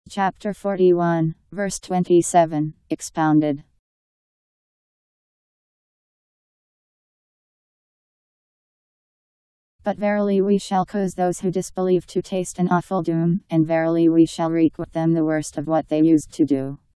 Chapter 41, verse 27, expounded. But verily we shall cause those who disbelieve to taste an awful doom, and verily we shall requite them the worst of what they used to do.